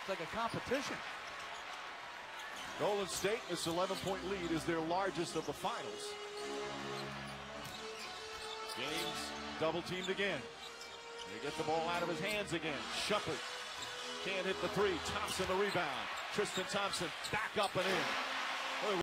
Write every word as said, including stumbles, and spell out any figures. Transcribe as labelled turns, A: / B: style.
A: like a competition.
B: Golden State, this eleven-point lead is their largest of the finals. James double-teamed again. They get the ball out of his hands again. Shuffled. Can't hit the three. Thompson the rebound. Tristan Thompson back up and in.